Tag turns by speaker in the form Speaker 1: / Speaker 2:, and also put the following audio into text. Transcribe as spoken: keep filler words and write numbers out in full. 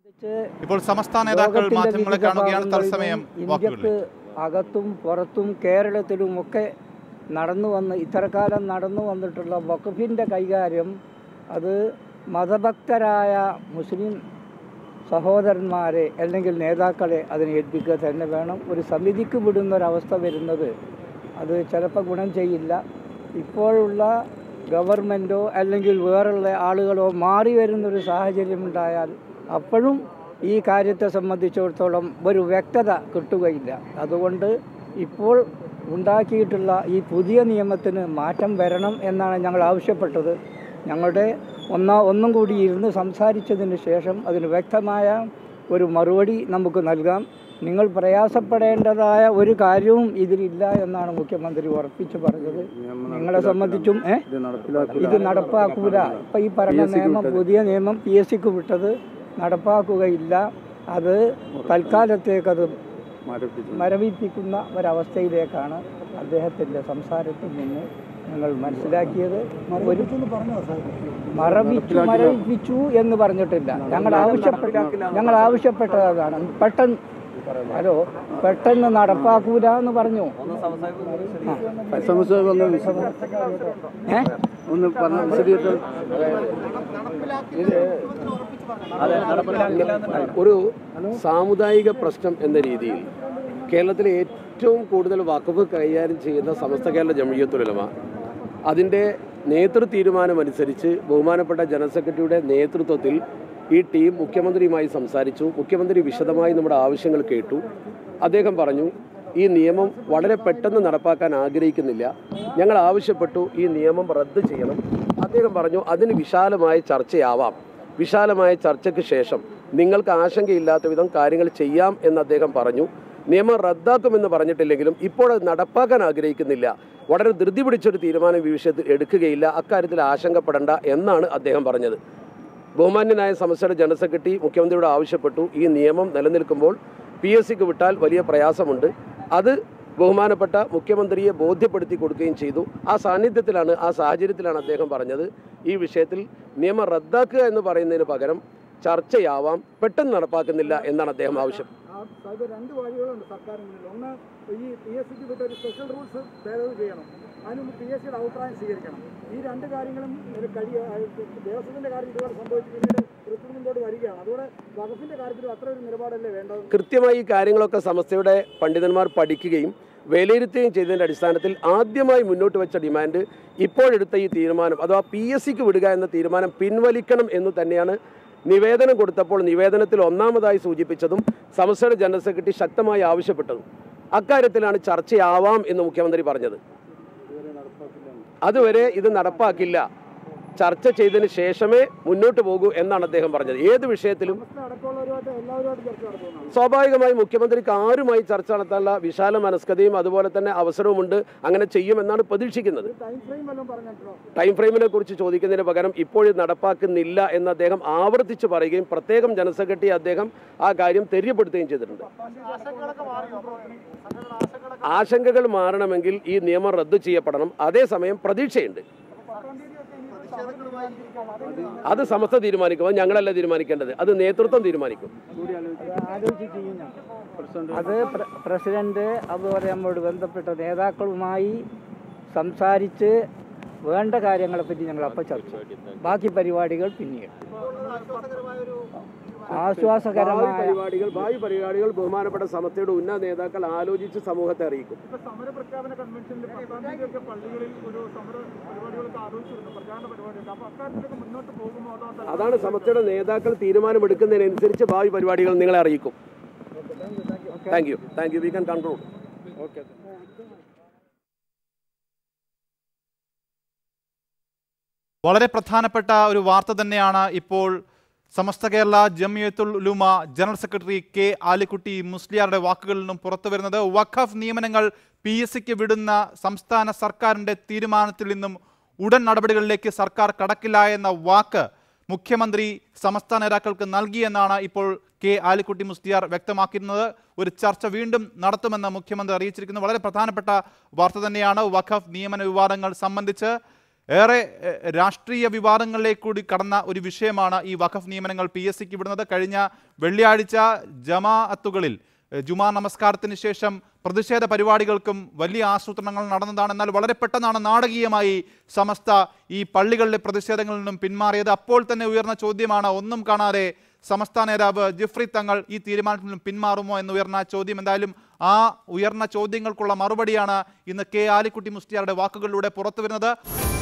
Speaker 1: ഇപ്പോൾ സംസ്ഥാന നേതാക്കൾ മാധ്യമങ്ങളെ കാണുകയാണ്. തത്സമയം
Speaker 2: ഇന്ത്യക്ക് അകത്തും പുറത്തും കേരളത്തിലുമൊക്കെ നടന്നു വന്ന് ഇത്തരക്കാലം നടന്നു വന്നിട്ടുള്ള വഖഫിൻ്റെ കൈകാര്യം അത് മതഭക്തരായ മുസ്ലിം സഹോദരന്മാരെ അല്ലെങ്കിൽ നേതാക്കളെ അതിനെ ഏൽപ്പിക്കുക തന്നെ വേണം. ഒരു സമിതിക്ക് വിടുന്നൊരവസ്ഥ വരുന്നത് അത് ചിലപ്പോൾ ഗുണം ചെയ്യില്ല. ഇപ്പോഴുള്ള ഗവൺമെൻറ്റോ അല്ലെങ്കിൽ വേറുള്ള ആളുകളോ മാറി വരുന്നൊരു സാഹചര്യമുണ്ടായാൽ അപ്പോഴും ഈ കാര്യത്തെ സംബന്ധിച്ചിടത്തോളം ഒരു വ്യക്തത കിട്ടുകയില്ല. അതുകൊണ്ട് ഇപ്പോൾ ഉണ്ടാക്കിയിട്ടുള്ള ഈ പുതിയ നിയമത്തിന് മാറ്റം വരണം എന്നാണ് ഞങ്ങൾ ആവശ്യപ്പെട്ടത്. ഞങ്ങളുടെ ഒന്നാ ഒന്നും കൂടി ഇരുന്ന് സംസാരിച്ചതിന് ശേഷം അതിന് വ്യക്തമായ ഒരു മറുപടി നമുക്ക് നൽകാം. നിങ്ങൾ പ്രയാസപ്പെടേണ്ടതായ ഒരു കാര്യവും ഇതിലില്ല എന്നാണ് മുഖ്യമന്ത്രി ഉറപ്പിച്ചു പറഞ്ഞത്. നിങ്ങളെ സംബന്ധിച്ചും ഇത് നടപ്പാക്കൂല. ഇപ്പം ഈ പറഞ്ഞ നിയമം പുതിയ നിയമം പി എസ് സിക്ക് വിട്ടത് നടപ്പാക്കുകയില്ല. അത് തൽക്കാലത്തേക്കത് മരവിപ്പിക്കുന്ന ഒരവസ്ഥയിലേക്കാണ് അദ്ദേഹത്തിൻ്റെ സംസാരത്തിൽ നിന്ന് ഞങ്ങൾ മനസ്സിലാക്കിയത്. ഒരു മറവിച്ചു മരവിപ്പിച്ചു എന്ന് പറഞ്ഞിട്ടില്ല. ഞങ്ങൾ ആവശ്യപ്പെട്ട ഞങ്ങൾ ആവശ്യപ്പെട്ടതാണ് പെട്ടെന്ന് ഹലോ പെട്ടെന്ന് നടപ്പാക്കൂല എന്ന് പറഞ്ഞു.
Speaker 3: ഒരു സാമുദായിക പ്രശ്നം എന്ന രീതിയിൽ കേരളത്തിലെ ഏറ്റവും കൂടുതൽ വഖഫ് കൈകാര്യം ചെയ്യുന്ന സമസ്ത കേരള ജംഇയ്യത്തുൽ ഉലമ അതിൻ്റെ നേതൃ തീരുമാനമനുസരിച്ച് ബഹുമാനപ്പെട്ട ജനറൽ സെക്രട്ടറിയുടെ നേതൃത്വത്തിൽ ഈ ടീം മുഖ്യമന്ത്രിയുമായി സംസാരിച്ചു. മുഖ്യമന്ത്രി വിശദമായി നമ്മുടെ ആവശ്യങ്ങൾ കേട്ടു. അദ്ദേഹം പറഞ്ഞു ഈ നിയമം വളരെ പെട്ടെന്ന് നടപ്പാക്കാൻ ആഗ്രഹിക്കുന്നില്ല, ഞങ്ങൾ ആവശ്യപ്പെട്ടു ഈ നിയമം റദ്ദ് ചെയ്യണം. അദ്ദേഹം പറഞ്ഞു അതിന് വിശാലമായ ചർച്ചയാവാം, വിശാലമായ ചർച്ചയ്ക്ക് ശേഷം നിങ്ങൾക്ക് ആശങ്കയില്ലാത്ത വിധം കാര്യങ്ങൾ ചെയ്യാം എന്ന് അദ്ദേഹം പറഞ്ഞു. നിയമം റദ്ദാക്കുമെന്ന് പറഞ്ഞിട്ടില്ലെങ്കിലും ഇപ്പോൾ അത് നടപ്പാക്കാൻ ആഗ്രഹിക്കുന്നില്ല, വളരെ ധൃതി പിടിച്ചൊരു തീരുമാനം ഈ വിഷയത്തിൽ എടുക്കുകയില്ല, അക്കാര്യത്തിൽ ആശങ്കപ്പെടേണ്ട എന്നാണ് അദ്ദേഹം പറഞ്ഞത്. ബഹുമാന്യനായ സമസ്തയുടെ ജനറൽ സെക്രട്ടറി മുഖ്യമന്ത്രിയോട് ആവശ്യപ്പെട്ടു ഈ നിയമം നിലനിൽക്കുമ്പോൾ പി എസ് സിക്ക് വിട്ടാൽ വലിയ പ്രയാസമുണ്ട്, അത് ബഹുമാനപ്പെട്ട മുഖ്യമന്ത്രിയെ ബോധ്യപ്പെടുത്തി കൊടുക്കുകയും ചെയ്തു. ആ സാന്നിധ്യത്തിലാണ് ആ സാഹചര്യത്തിലാണ് അദ്ദേഹം പറഞ്ഞത് ഈ വിഷയത്തിൽ നിയമം റദ്ദാക്കുക എന്ന് പറയുന്നതിന് പകരം ചർച്ചയാവാം, പെട്ടെന്ന് നടപ്പാക്കുന്നില്ല എന്നാണ് അദ്ദേഹം ആവശ്യം.
Speaker 4: രണ്ട് വഴികളുണ്ട് സർക്കാരിന് മുന്നിൽ. ഒന്ന്, ഈ പി എസ് സിക്ക് വിട്ട ഒരു സ്പെഷ്യൽ റൂൾസ് ഭേദഗതി ചെയ്യണം, അതിന് പി എസ് സിയുടെ അഭിപ്രായം സ്വീകരിക്കണം. ഈ രണ്ട് കാര്യങ്ങളും കഴിയ ദേവസ്വത്തിൻ്റെ കാര്യം ഇതുപോലെ സംഭവിച്ചു പിന്നീട് റിക്രൂട്ട്മെന്റ് ബോർഡ് വരികയാണ്. അതുകൊണ്ട് വഖഫിൻ്റെ കാര്യത്തിൽ അത്ര ഒരു നിലപാടല്ലേ വേണ്ടത്?
Speaker 3: കൃത്യമായി ഈ കാര്യങ്ങളൊക്കെ സമസ്തയുടെ പണ്ഡിതന്മാർ പഠിക്കുകയും വിലയിരുത്തുകയും ചെയ്തതിൻ്റെ അടിസ്ഥാനത്തിൽ ആദ്യമായി മുന്നോട്ട് വെച്ച ഡിമാൻഡ് ഇപ്പോഴെടുത്ത ഈ തീരുമാനം അഥവാ പി എസ് സിക്ക് വിടുക എന്ന തീരുമാനം പിൻവലിക്കണം എന്ന് തന്നെയാണ് നിവേദനം കൊടുത്തപ്പോൾ നിവേദനത്തിൽ ഒന്നാമതായി സൂചിപ്പിച്ചതും സമസ്തയുടെ ജനറൽ സെക്രട്ടറി ശക്തമായി ആവശ്യപ്പെട്ടതും. അക്കാര്യത്തിലാണ് ചർച്ചയാവാം എന്ന് മുഖ്യമന്ത്രി പറഞ്ഞത്. അതുവരെ ഇത് നടപ്പാക്കില്ല, ചർച്ച ചെയ്തതിന് ശേഷമേ മുന്നോട്ട് പോകൂ എന്നാണ് അദ്ദേഹം പറഞ്ഞത്. ഏത് വിഷയത്തിലും സ്വാഭാവികമായി മുഖ്യമന്ത്രിക്ക് ആരുമായി ചർച്ച നടത്താനുള്ള വിശാല മനസ്കതയും അതുപോലെ തന്നെ അവസരവുമുണ്ട്, അങ്ങനെ ചെയ്യുമെന്നാണ് പ്രതീക്ഷിക്കുന്നത്. ടൈം ഫ്രെയിമിനെ കുറിച്ച് ചോദിക്കുന്നതിന് പകരം ഇപ്പോഴും നടപ്പാക്കുന്നില്ല എന്ന് അദ്ദേഹം ആവർത്തിച്ച് പറയുകയും പ്രത്യേകം ജനറൽ സെക്രട്ടറി അദ്ദേഹം ആ കാര്യം തെര്യപ്പെടുത്തുകയും ചെയ്തിട്ടുണ്ട്. ആശങ്കകൾ മാറണമെങ്കിൽ ഈ നിയമം റദ്ദു ചെയ്യപ്പെടണം. അതേസമയം പ്രതീക്ഷയുണ്ട്. അത് സമസ്ത തീരുമാനിക്കും, അത് ഞങ്ങളല്ല തീരുമാനിക്കേണ്ടത്, അത് നേതൃത്വം തീരുമാനിക്കും.
Speaker 2: അത് പ്രസിഡന്റ് അതുപോലെ നമ്മോട് ബന്ധപ്പെട്ട നേതാക്കളുമായി സംസാരിച്ച് വേണ്ട കാര്യങ്ങളെപ്പറ്റി ഞങ്ങൾ അപ്പം ചർച്ച, ബാക്കി പരിപാടികൾ പിന്നീട്. ആശ്വാസകരമായ
Speaker 3: പരിപാടികൾ ഭാവി പരിപാടികൾ ബഹുമാനപ്പെട്ട സമസ്തയുടെ ഉന്നത നേതാക്കൾ ആലോചിച്ച് സമൂഹത്തെ അറിയിക്കും. അതാണ് സമസ്തയുടെ നേതാക്കൾ തീരുമാനമെടുക്കുന്നതിനനുസരിച്ച് ഭാവി പരിപാടികൾ നിങ്ങളെ അറിയിക്കും. Thank you thank you we can conclude. Okay.
Speaker 1: വളരെ പ്രധാനപ്പെട്ട ഒരു വാർത്ത തന്നെയാണ് ഇപ്പോൾ Samastha Kerala Jamiyyathul Ulama general secretary K Alikutty മുസ്ലിയാരുടെ വാക്കുകളിൽ നിന്നും പുറത്തു വരുന്നത്. വഖഫ് നിയമനങ്ങൾ പി എസ് സിക്ക് വിടുന്ന സംസ്ഥാന സർക്കാരിൻ്റെ തീരുമാനത്തിൽ നിന്നും ഉടൻ നടപടികളിലേക്ക് സർക്കാർ കടക്കില്ല എന്ന വാക്ക് മുഖ്യമന്ത്രി സമസ്ത നേതാക്കൾക്ക് നൽകിയെന്നാണ് ഇപ്പോൾ കെ ആലിക്കുട്ടി മുസ്ലിയാർ വ്യക്തമാക്കുന്നത്. ഒരു ചർച്ച വീണ്ടും നടത്തുമെന്ന് മുഖ്യമന്ത്രി അറിയിച്ചിരിക്കുന്നു. വളരെ പ്രധാനപ്പെട്ട വാർത്ത തന്നെയാണ്. വഖഫ് നിയമന വിവാദങ്ങൾ സംബന്ധിച്ച് ഏറെ എഹ്, രാഷ്ട്രീയ വിവാദങ്ങളിലേക്ക് കൂടി കടന്ന ഒരു വിഷയമാണ് ഈ വഖഫ് നിയമനങ്ങൾ പി എസ് സിക്ക് വിടുന്നത്. കഴിഞ്ഞ വെള്ളിയാഴ്ച ജമാഅത്തുകളിൽ എഹ്, ജുമാ നമസ്കാരത്തിന് ശേഷം പ്രതിഷേധ പരിപാടികൾക്കും വലിയ ആസൂത്രണങ്ങൾ നടന്നതാണ്. എന്നാൽ വളരെ പെട്ടെന്നാണ് നാടകീയമായി സമസ്ത ഈ പള്ളികളിലെ പ്രതിഷേധങ്ങളിൽ നിന്നും പിന്മാറിയത്. അപ്പോൾ തന്നെ ഉയർന്ന ചോദ്യമാണ്, ഒന്നും കാണാതെ സമസ്ത നേതാവ് ജിഫ്രി തങ്ങൾ ഈ തീരുമാനത്തിൽ നിന്നും പിന്മാറുമോ എന്നുയർന്ന ചോദ്യം. എന്തായാലും ആ ഉയർന്ന ചോദ്യങ്ങൾക്കുള്ള മറുപടിയാണ് ഇന്ന് കെ ആലിക്കുട്ടി മുസ്ലിയാരുടെ വാക്കുകളിലൂടെ പുറത്തു വരുന്നത്.